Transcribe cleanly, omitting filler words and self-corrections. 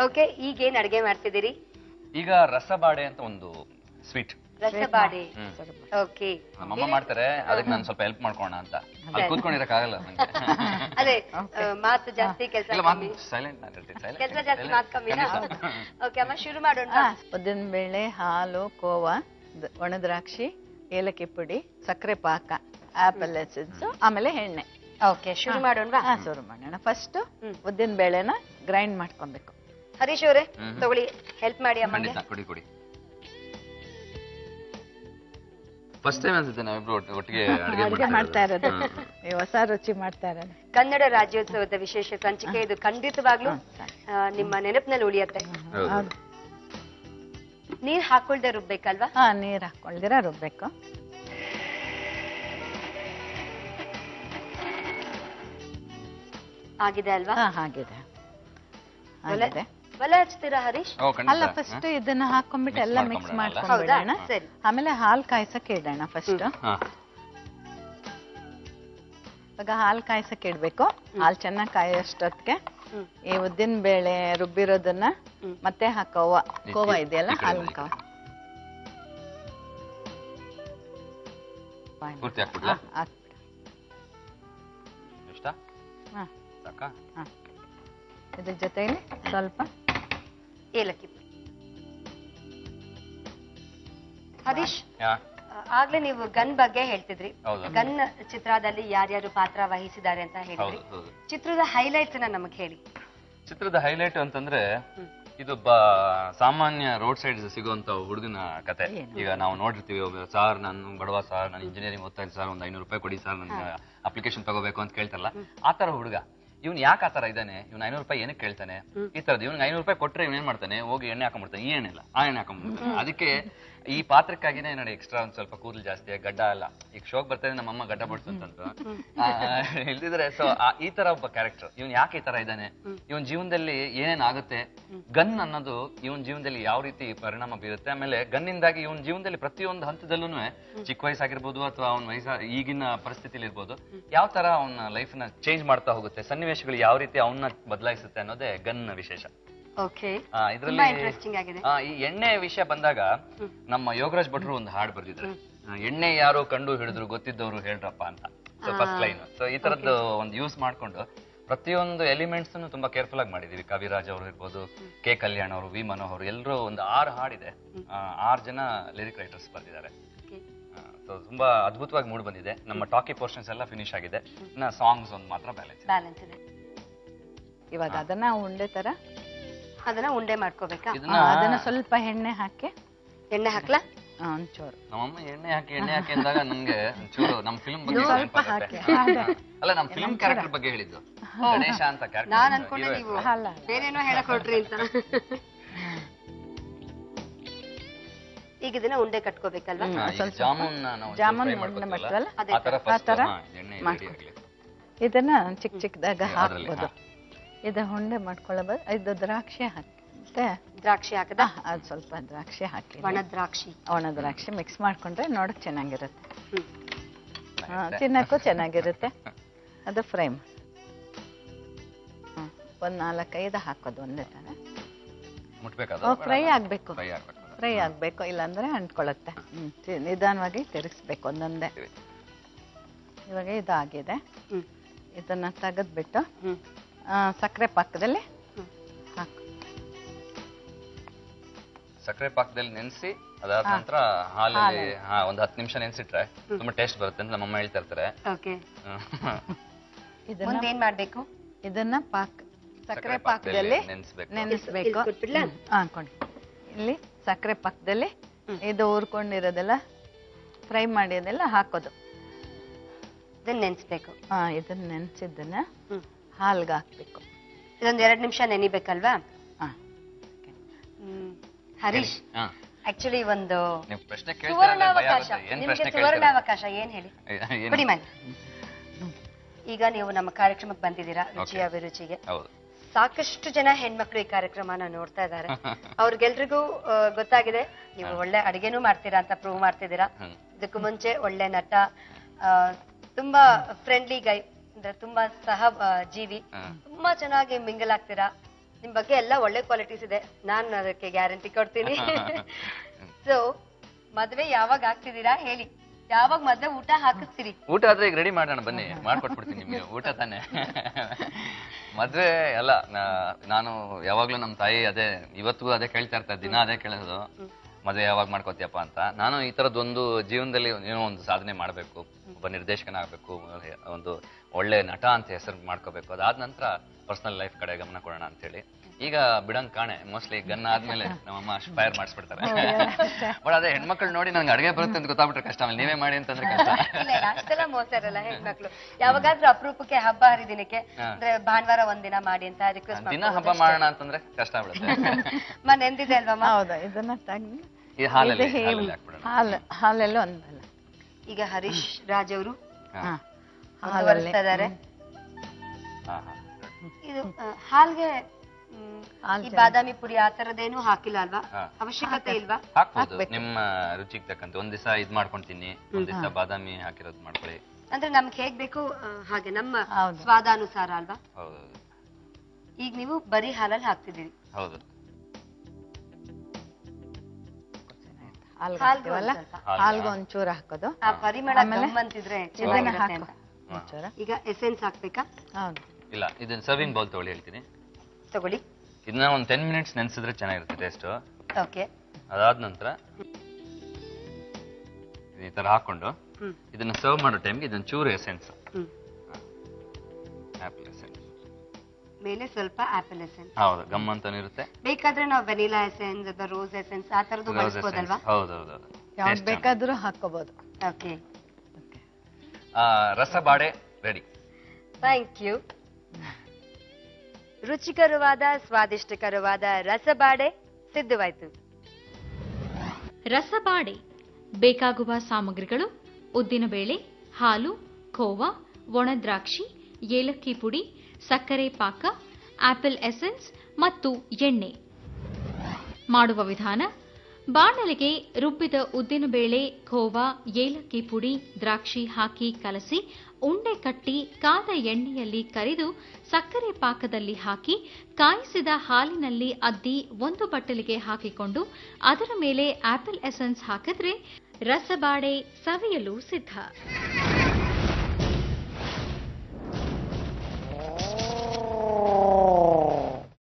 Okay, ಈಗ ಏನ್ ಅಡಿಗೆ ಮಾಡ್ತಿದ್ದೀರಿ? ಈಗ ರಸಬಾಡೆ ಅಂತ ಒಂದು ಸ್ವೀಟ್. ರಸಬಾಡೆ, ಓಕೆ. ನಮ್ಮಮ್ಮ ಮಾಡ್ತಾರೆ, ಅದಕ್ಕೆ ನಾನು ಸ್ವಲ್ಪ ಹೆಲ್ಪ್ ಮಾಡ್ಕೋಣ ಅಂತ. ಅಲ್ಲಿ ಕೂತ್ಕೊಂಡಿರಕ್ಕಾಗಲ್ಲ ನಂಗೆ. ಅದೇ ಮಾತು ಜಾಸ್ತಿ, ಕೆಲಸ ಕಮ್ಮಿ. ಸೈಲೆಂಟ್ ಆಗಿರ್ತೀನಿ. ಕೆಲಸ ಜಾಸ್ತಿ, ಮಾತು ಕಮ್ಮಿನಾ? ಓಕೆ ಅಮ್ಮ, ಶುರು ಮಾಡೋಣ. ಉದ್ದಿನ ಬೇಳೆ, ಹಾಲು, ಕೋವಾ, ಒಣದ್ರಾಕ್ಷಿ, ಏಲಕ್ಕಿ ಪುಡಿ, ಸಕ್ಕರೆ ಪಾಕ, ಆಪಲ್ ಎಸೆನ್ಸ್, ಆಮೇಲೆ ಎಣ್ಣೆ. ಓಕೆ, ಶುರು ಮಾಡೋಣವಾ? ಶುರು ಮಾಡೋಣ. ಫಸ್ಟ್ ಉದ್ದಿನ ಬೇಳೆನ ಗ್ರೈಂಡ್ ಮಾಡ್ಕೊಬೇಕು. ಹರೀಶ್ ಅವರೇ ತಗೊಳ್ಳಿ, ಹೆಲ್ಪ್ ಮಾಡಿ ಅಮ್ಮಂಗೆ. ಕೊಡಿ. ಫಸ್ಟ್ ಟೈಮ್ ಅನ್ಸುತ್ತೆ ನಾವಿಬ್ರು ಒಟ್ಟಿಗೆ ಅಡುಗೆ ಮಾಡ್ತಾ ಇರೋದು, ಹೊಸ ರುಚಿ ಮಾಡ್ತಾ ಇರೋದು. ಕನ್ನಡ ರಾಜ್ಯೋತ್ಸವದ ವಿಶೇಷ ಸಂಚಿಕೆ ಇದು. ಖಂಡಿತವಾಗ್ಲೂ ನಿಮ್ಮ ನೆನಪಿನಲ್ಲಿ ಉಳಿಯತ್ತೆ. ನೀರ್ ಹಾಕೊಳ್ದೆ ರುಬ್ಬೇಕಲ್ವಾ? ನೀರ್ ಹಾಕೊಳ್ದಿರ ರುಬ್ಬೇಕು. ಆಗಿದೆ ಅಲ್ವಾ? ಆಗಿದೆ. ಒಲೆ ಹಚ್ತೀರಾ ಹರೀಶ್? ಅಲ್ಲ, ಫಸ್ಟ್ ಇದನ್ನ ಹಾಕೊಂಡ್ಬಿಟ್ಟು ಎಲ್ಲ ಮಿಕ್ಸ್ ಮಾಡ್ಕೊಂಡ್ಬಿಡೋಣ. ಆಮೇಲೆ ಹಾಲ್ ಕಾಯ್ಸಕ್ ಇಡೋಣ ಫಸ್ಟ್. ಇವಾಗ ಹಾಲ್ ಕಾಯ್ಸಕ್ ಇಡ್ಬೇಕು. ಹಾಲ್ ಚೆನ್ನಾಗಿ ಕಾಯೋಷ್ಟೊತ್ತಿಗೆ ಈ ಉದ್ದಿನ ಬೇಳೆ ರುಬ್ಬಿರೋದನ್ನ ಮತ್ತೆ ಕೋವಾ ಇದೆಯಲ್ಲ, ಹಾಲ್ ಇದ್ರ ಜೊತೆಲಿ ಸ್ವಲ್ಪ ಏಲಕ್ಕಿ. ಹರೀಶ್, ಆಗ್ಲೇ ನೀವು ಗನ್ ಬಗ್ಗೆ ಹೇಳ್ತಿದ್ರಿ. ಗನ್ ಚಿತ್ರದಲ್ಲಿ ಯಾರ್ಯಾರು ಪಾತ್ರ ವಹಿಸಿದ್ದಾರೆ ಅಂತ ಹೇಳಿದ್ರಿ. ಚಿತ್ರದ ಹೈಲೈಟ್ಸ್ ನಮಗೆ ಹೇಳಿ. ಚಿತ್ರದ ಹೈಲೈಟ್ ಅಂತಂದ್ರೆ ಇದೊಬ್ಬ ಸಾಮಾನ್ಯ ರೋಡ್ ಸೈಡ್ ಸಿಗುವಂತ ಹುಡುಗನ ಕತೆ. ಈಗ ನಾವು ನೋಡಿರ್ತೀವಿ, ಸಾರ್ ನಾನು ಬಡವ ಸಾರ್, ನಾನು ಇಂಜಿನಿಯರಿಂಗ್ ಓದ್ತಾ ಇದ್ದೀನಿ ಸಾರ್, ಒಂದು 500 ರೂಪಾಯಿ ಕೊಡಿ ಸಾರ್, ನನ್ಗೆ ಅಪ್ಲಿಕೇಶನ್ ತಗೋಬೇಕು ಅಂತ ಕೇಳ್ತಾರಲ್ಲ, ಆತರ ಹುಡುಗ. ಇವ್ನು ಯಾಕೆ ಆತರ ಇದ್ದಾನೆ, ಇವ್ನು 500 ರೂಪಾಯಿ ಏನಕ್ಕೆ ಕೇಳ್ತಾನೆ, ಈ ತರದ್. ಇವ್ನಿಗೆ 500 ರೂಪಾಯಿ ಕೊಟ್ರೆ ಇವ್ನ ಏನ್ ಮಾಡ್ತಾನೆ, ಹೋಗಿ ಎಣ್ಣೆ ಹಾಕೊಂಡ್ಬಿಡ್ತಾನೆ. ಈ ಎಣ್ಣೆ ಇಲ್ಲ, ಆ ಎಣ್ಣೆ ಹಾಕೊಂಡ್ಬಿಡ್ತಾನೆ. ಅದಕ್ಕೆ ಈ ಪಾತ್ರಕ್ಕಾಗಿನೇ ನೋಡಿ ಎಕ್ಸ್ಟ್ರಾ ಒಂದ್ ಸ್ವಲ್ಪ ಕೂದಲು ಜಾಸ್ತಿ, ಗಡ್ಡ ಅಲ್ಲ. ಈಗ ಶೋಕ್ ಬರ್ತಾರೆ ನಮ್ಮಮ್ಮ ಗಡ್ಡ ಬಿಡ್ತು ಅಂತಂದ್ರು, ಇಲ್ದಿದ್ರೆ. ಸೊ ಈ ತರ ಒಬ್ಬ ಕ್ಯಾರೆಕ್ಟರ್. ಇವ್ನ್ ಯಾಕೆ ಈ ತರ ಇದ್ದಾನೆ, ಇವನ್ ಜೀವನದಲ್ಲಿ ಏನೇನ್ ಆಗುತ್ತೆ, ಗನ್ ಅನ್ನೋದು ಇವನ್ ಜೀವನದಲ್ಲಿ ಯಾವ ರೀತಿ ಪರಿಣಾಮ ಬೀರುತ್ತೆ, ಆಮೇಲೆ ಗನ್ನಿಂದಾಗಿ ಇವನ್ ಜೀವನದಲ್ಲಿ ಪ್ರತಿಯೊಂದು ಹಂತದಲ್ಲೂ ಚಿಕ್ಕ ವಯಸ್ಸಾಗಿರ್ಬೋದು ಅಥವಾ ಅವ್ನ ಈಗಿನ ಪರಿಸ್ಥಿತಿಲಿ ಇರ್ಬೋದು, ಯಾವ ತರ ಅವನ ಲೈಫ್ ನ ಚೇಂಜ್ ಮಾಡ್ತಾ ಹೋಗುತ್ತೆ, ಸನ್ನಿವೇಶಗಳು ಯಾವ ರೀತಿ ಅವನ್ನ ಬದಲಾಯಿಸುತ್ತೆ ಅನ್ನೋದೇ ಗನ್ ವಿಶೇಷ. ಇದ್ರಲ್ಲಿ ಈ ಎಣ್ಣೆ ವಿಷಯ ಬಂದಾಗ ನಮ್ಮ ಯೋಗರಾಜ್ ಭಟ್ರು ಒಂದು ಹಾಡು ಬರ್ದಿದ್ರು, ಎಣ್ಣೆ ಯಾರೋ ಕಂಡು ಹಿಡಿದ್ರು ಗೊತ್ತಿದ್ದವ್ರು ಹೇಳ್ರಪ್ಪ ಅಂತ. So first line. ಸೊ ಈ ತರದ್ದು ಒಂದು ಯೂಸ್ ಮಾಡ್ಕೊಂಡು ಪ್ರತಿಯೊಂದು ಎಲಿಮೆಂಟ್ಸ್ ತುಂಬಾ ಕೇರ್ಫುಲ್ ಆಗಿ ಮಾಡಿದೀವಿ. ಕವಿರಾಜ್ ಅವರು ಇರ್ಬೋದು, ಕೆ ಕಲ್ಯಾಣ್ ಅವರು, ವಿ ಮನೋಹರ್, ಎಲ್ಲರೂ ಒಂದು 6 ಹಾಡಿದೆ. 6 ಜನ ಲಿರಿಕ್ ರೈಟರ್ಸ್ ಬರ್ದಿದ್ದಾರೆ. ಸೊ ತುಂಬಾ ಅದ್ಭುತವಾಗಿ ಮೂಡ್ ಬಂದಿದೆ. ನಮ್ಮ ಟಾಕಿ ಪೋರ್ಷನ್ಸ್ ಎಲ್ಲ ಫಿನಿಶ್ ಆಗಿದೆ. ಇನ್ನ ಸಾಂಗ್ಸ್ ಒಂದು ಮಾತ್ರ ಬ್ಯಾಲೆನ್ಸ್ ಇದೆ. ಇವಾಗ ಅದನ್ನ ಉಂಡೆ ತರ ಅದನ್ನ ಉಂಡೆ ಮಾಡ್ಕೋಬೇಕಾ? ಅದನ್ನ ಸ್ವಲ್ಪ ಎಣ್ಣೆ ಹಾಕಿ. ಎಣ್ಣೆ ಹಾಕ್ಲಾ? ಒಂಚೂರು. ನಮ್ಮಮ್ಮ ಎಣ್ಣೆ ಹಾಕಿ ಅಂದಾಗ ನನ್ಗೆ ಒಂಚೂರು ನಮ್ ಫಿಲ್ಮ್ ಬಗ್ಗೆ ಅಲ್ಲ, ನಮ್ ಫಿಲ್ಮ್ ಕ್ಯಾರೆಕ್ಟರ್ ಬಗ್ಗೆ ಹೇಳಿದ್ದು, ಗಣೇಶ ಅಂತ ಕ್ಯಾರೆಕ್ಟರ್. ನಾನ್ ಅನ್ಕೊಂಡೆ ನೀವು ಬೇರೇನೋ ಹೇಳಕ್ ಹೊರಟ್ರಿ ಅಂತ. ಈಗ ಇದನ್ನ ಉಂಡೆ ಕಟ್ಕೋಬೇಕಲ್ವಾ? ಜಾಮೂನ್ ಉಂಡೆ ಮಾಡ್ತೀವಲ್ಲ, ಆ ತರ ಇದನ್ನ ಚಿಕ್ಕ ಚಿಕ್ಕದಾಗ ಹಾಕ್ಬೋದು. ಇದು ಉಂಡೆ ಮಾಡ್ಕೊಳ್ಳಬಹುದು. ಇದು ದ್ರಾಕ್ಷಿ ಹಾಕಿ, ದ್ರಾಕ್ಷಿ ಹಾಕದ, ಅದು ಸ್ವಲ್ಪ ದ್ರಾಕ್ಷಿ ಹಾಕಿ, ಒಣ ದ್ರಾಕ್ಷಿ ಮಿಕ್ಸ್ ಮಾಡ್ಕೊಂಡ್ರೆ ನೋಡಕ್ ಚೆನ್ನಾಗಿರುತ್ತೆ, ತಿನ್ನಕ್ಕೂ ಚೆನ್ನಾಗಿರುತ್ತೆ. ಅದು ಫ್ರೈ ಒಂದ್ 4-5 ಹಾಕೋದು ಒಂದೇ ತರ. ಫ್ರೈ ಆಗ್ಬೇಕು, ಇಲ್ಲಾಂದ್ರೆ ಅಂಟ್ಕೊಳತ್ತೆ. ನಿಧಾನವಾಗಿ ತಿರುಗಿಸ್ಬೇಕು ಒಂದೊಂದೇ. ಇವಾಗ ಇದಾಗಿದೆ. ಇದನ್ನ ತೆಗೆದ್ಬಿಟ್ಟು ಸಕ್ಕರೆ ಪಾಕದಲ್ಲಿ ಹಾಕು. ಸಕ್ಕರೆ ಪಾಕದಲ್ಲಿ ನೆನೆಸಿ ಅದಾದ ನಂತರ ಹಾಲಲ್ಲಿ ಒಂದು 10 ನಿಮಿಷ ನೆನೆಸಿಟ್ರೆ ತುಂಬಾ ಟೇಸ್ಟ್ ಬರುತ್ತೆ ಅಂತ ನಮ್ಮಮ್ಮ ಹೇಳ್ತಾ ಇರ್ತಾರೆ. ಏನ್ ಮಾಡ್ಬೇಕು, ಇದನ್ನ ಸಕ್ಕರೆ ಪಾಕದಲ್ಲಿ ನೆನೆಸ್ಬೇಕು. ಇಲ್ಲಿ ಸಕ್ಕರೆ ಪಾಕದಲ್ಲಿ ಇದು ಹುರ್ಕೊಂಡಿರೋದೆಲ್ಲ ಫ್ರೈ ಮಾಡಿರೋದೆಲ್ಲ ಹಾಕೋದು. ಇದನ್ನ ನೆನೆಸ್ಬೇಕು. ಇದನ್ನ ನೆನೆಸಿದ್ದನ್ನ ಹಾಲ್ಗೆ ಹಾಕ್ಬೇಕು. ಇದೊಂದು 2 ನಿಮಿಷ ನೆನಿಬೇಕಲ್ವಾ? ಹರೀಶ್, ಆಕ್ಚುಲಿ ಒಂದು ಸುವರ್ಣಾವಕಾಶ. ಏನ್ ಹೇಳಿ ಬಿಡಿ ಮನೆ. ಈಗ ನೀವು ನಮ್ಮ ಕಾರ್ಯಕ್ರಮಕ್ಕೆ ಬಂದಿದ್ದೀರಾ, ರುಚಿಯ ಅಭಿರುಚಿಗೆ. ಸಾಕಷ್ಟು ಜನ ಹೆಣ್ಮಕ್ಳು ಈ ಕಾರ್ಯಕ್ರಮನ ನೋಡ್ತಾ ಇದ್ದಾರೆ. ಅವ್ರಿಗೆಲ್ರಿಗೂ ಗೊತ್ತಾಗಿದೆ ನೀವು ಒಳ್ಳೆ ಅಡಿಗೆನೂ ಮಾಡ್ತೀರಾ ಅಂತ ಪ್ರೂವ್ ಮಾಡ್ತಿದ್ದೀರಾ. ಇದಕ್ಕೂ ಮುಂಚೆ ಒಳ್ಳೆ ನಟ, ತುಂಬಾ ಫ್ರೆಂಡ್ಲಿ ಗೈ, ಅಂದ್ರೆ ತುಂಬಾ ಸಹ ಜೀವಿ, ತುಂಬಾ ಚೆನ್ನಾಗಿ ಮಿಂಗಲ್ ಆಗ್ತೀರಾ. ನಿಮ್ ಬಗ್ಗೆ ಎಲ್ಲ ಒಳ್ಳೆ ಕ್ವಾಲಿಟೀಸ್ ಇದೆ, ನಾನು ಅದಕ್ಕೆ ಗ್ಯಾರಂಟಿ ಕೊಡ್ತೀನಿ. ಸೊ ಮದ್ವೆ ಯಾವಾಗ ಆಗ್ತಿದ್ದೀರಾ ಹೇಳಿ, ಯಾವಾಗ ಮದ್ವೆ ಊಟ ಹಾಕಿಸ್ತೀರಿ? ಊಟ ಆದ್ರೆ ಈಗ ರೆಡಿ ಮಾಡೋಣ, ಬನ್ನಿ ಮಾಡ್ಕೊಟ್ಬಿಡ್ತೀನಿ ನಿಮ್ಗೆ ಊಟ ತಾನೆ. ಮದ್ವೆ ಅಲ್ಲ, ನಾನು ಯಾವಾಗ್ಲೂ ನಮ್ಮ ತಾಯಿ ಅದೇ ಇವತ್ತಿಗೂ ಅದೇ ಕೇಳ್ತಾ ಇರ್ತಾರೆ, ದಿನ ಅದೇ ಕೇಳೋದು, ಮದ್ವೆ ಯಾವಾಗ ಮಾಡ್ಕೋತಿಯಪ್ಪ ಅಂತ. ನಾನು ಈ ತರದೊಂದು ಜೀವನದಲ್ಲಿ ಏನೋ ಒಂದು ಸಾಧನೆ ಮಾಡ್ಬೇಕು, ಒಬ್ಬ ನಿರ್ದೇಶಕನಾಗಬೇಕು, ಒಂದು ಒಳ್ಳೆ ನಟ ಅಂತ ಹೆಸರು ಮಾಡ್ಕೋಬೇಕು, ಅದಾದ ನಂತರ ಪರ್ಸನಲ್ ಲೈಫ್ ಕಡೆ ಗಮನ ಕೊಡೋಣ ಅಂತ ಹೇಳಿ. ಈಗ ಬಿಡಂಗ್ ಕಾಣೆ, ಮೋಸ್ಟ್ಲಿ ಗನ್ ಆದ್ಮೇಲೆ ನಮ್ಮಮ್ಮ ಅಷ್ಟು ಫೈರ್ ಮಾಡಿಸ್ಬಿಡ್ತಾರೆ. ಬಟ್ ಅದೇ ಹೆಣ್ಮಕ್ಳು ನೋಡಿ ನಂಗೆ ಅಡುಗೆ ಬರುತ್ತೆ ಅಂತ ಗೊತ್ತಾಗ್ಬಿಟ್ರೆ ಕಷ್ಟ, ಆಮೇಲೆ ನೀವೇ ಮಾಡಿ ಅಂತಂದ್ರೆ ಕಷ್ಟ. ಅಷ್ಟೆಲ್ಲ ಮೋಸ ಇರಲ್ಲ ಹೆಣ್ಮಕ್ಳು. ಯಾವಾಗಾದ್ರೂ ಅಪರೂಪಕ್ಕೆ ಹಬ್ಬ ಹರಿದಿನಕ್ಕೆ ಅಂದ್ರೆ ಭಾನುವಾರ ಒಂದಿನ ಮಾಡಿ ಅಂತ ರಿಕ್ವೆಸ್ಟ್ ದಿನ ಹಬ್ಬ ಮಾಡೋಣ ಅಂತಂದ್ರೆ ಕಷ್ಟ ಆಗ್ಬಿಡುತ್ತೆ. ನೆಂದಿದೆ ಅಲ್ವಮ್ಮ? ಹೌದಾ, ಇದನ್ನ ತೆಗ್ದು ಹಾಲಲ್ಲಿ ಹಾಲೆಲ್ಲ ಒಂದಲ್ಲ. ಈಗ ಹರೀಶ್ ರಾಜ್ ಅವರು ಹಾಲಲ್ಲಿ ಇದ್ದಾರೆ. ಇದು ಹಾಲ್ಗೆ ಈ ಬಾದಾಮಿ ಪುಡಿ ಆ ತರದೇನು ಹಾಕಿಲ್ಲ ಅಲ್ವಾ? ಅವಶ್ಯಕತೆ ಇಲ್ವಾ? ಹಾಕ್ಬೋದು ನಿಮ್ಮ ರುಚಿಗೆ ತಕ್ಕಂತೆ. ಒಂದ್ ದಿವಸ ಇದ್ ಮಾಡ್ಕೊಂತೀನಿ, ಒಂದ್ ದಿವಸ ಬಾದಾಮಿ ಹಾಕಿರೋದು ಮಾಡ್ಕೊಳ್ಳಿ. ಅಂದ್ರೆ ನಮ್ಗೆ ಹೇಗ್ ಬೇಕು ಹಾಗೆ, ನಮ್ಮ ಸ್ವಾದಾನುಸಾರ ಅಲ್ವಾ? ಹೌದು. ಈಗ ನೀವು ಬರೀ ಹಾಲಲ್ಲಿ ಹಾಕ್ತಿದ್ದೀರಿ. ಹೌದು. ಹಾಲ್ಗೆ ಒಂಚೂರು ಹಾಕೋದು, ಆ ಪರಿಮಳ ಗಮ್ಮಂತಿದ್ರೆ ಚೆನ್ನಾಗಿರುತ್ತೆ ಅಂತ. ಈಗ ಎಸೆನ್ಸ್ ಹಾಕ್ಬೇಕಾ? ಹೌದು. ಇಲ್ಲ, ಇದನ್ನ ಸರ್ವಿಂಗ್ ಬೌಲ್ ತಗೊಳ್ಳಿ, ಹೇಳ್ತೀನಿ ತಗೊಳ್ಳಿ. ಇದನ್ನ ಒಂದು 10 ಮಿನಿಟ್ಸ್ ನೆನೆಸಿದ್ರೆ ಚೆನ್ನಾಗಿರುತ್ತೆ ಟೇಸ್ಟ್. ಓಕೆ. ಅದಾದ ನಂತರ ಈ ತರ ಹಾಕೊಂಡು ಇದನ್ನ ಸರ್ವ್ ಮಾಡೋ ಟೈಮ್ಗೆ ಇದನ್ನ ಚೂರು ಎಸೆನ್ಸ್, ಆಪಲ್ ಎಸೆನ್ಸ್ ಮೇಲೆ ಸ್ವಲ್ಪ ಆಪಲ್ ಎಸೆನ್ಸ್. ಹೌದು, ಗಮ್ ಅಂತಾನು ಇರುತ್ತೆ. ಬೇಕಾದ್ರೆ ನಾವು ವೆನಿಲಾ ಎಸೆನ್ಸ್ ಅಥವಾ ರೋಸ್ ಎಸೆನ್ಸ್ ಆ ತರದ್ದು ಬಳಸಬಹುದಲ್ವಾ? ಹೌದೌದು, ಯಾವ್ದು ಬೇಕಾದ್ರೂ ಹಾಕೋಬಹುದು. ಓಕೆ. ರಸಬಾಡೆ ರೆಡಿ. Thank you. ರುಚಿಕರವಾದ ಸ್ವಾದಿಷ್ಟಕರವಾದ ರಸಬಾಡೆ ಸಿದ್ಧವಾಯಿತು. ರಸಬಾಡೆ ಬೇಕಾಗುವ ಸಾಮಗ್ರಿಗಳು: ಉದ್ದಿನಬೇಳೆ, ಹಾಲು, ಖೋವಾ, ಒಣದ್ರಾಕ್ಷಿ, ಏಲಕ್ಕಿ ಪುಡಿ, ಸಕ್ಕರೆ ಪಾಕ, ಆಪಲ್ ಎಸೆನ್ಸ್ ಮತ್ತು ಎಣ್ಣೆ. ಮಾಡುವ ವಿಧಾನ: ಬಾಣಲೆಗೆ ರುಬ್ಬಿದ ಉದ್ದಿನಬೇಳೆ, ಖೋವಾ, ಏಲಕ್ಕಿ ಪುಡಿ, ದ್ರಾಕ್ಷಿ ಹಾಕಿ ಕಲಸಿ ಉಂಡೆ ಕಟ್ಟಿ ಕಾದ ಎಣ್ಣೆಯಲ್ಲಿ ಕರಿದು ಸಕ್ಕರೆ ಪಾಕದಲ್ಲಿ ಹಾಕಿ ಕಾಯಿಸಿದ ಹಾಲಿನಲ್ಲಿ ಅದ್ದಿ ಒಂದು ಬಟ್ಟಲಿಗೆ ಹಾಕಿಕೊಂಡು ಅದರ ಮೇಲೆ ಆಪಲ್ ಎಸೆನ್ಸ್ ಹಾಕಿದ್ರೆ ರಸಬಾಡೆ ಸವಿಯಲು ಸಿದ್ಧ.